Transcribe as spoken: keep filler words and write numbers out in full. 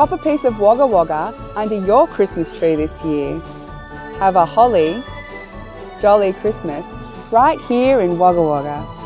Pop a piece of Wagga Wagga under your Christmas tree this year. Have a holly, jolly Christmas right here in Wagga Wagga.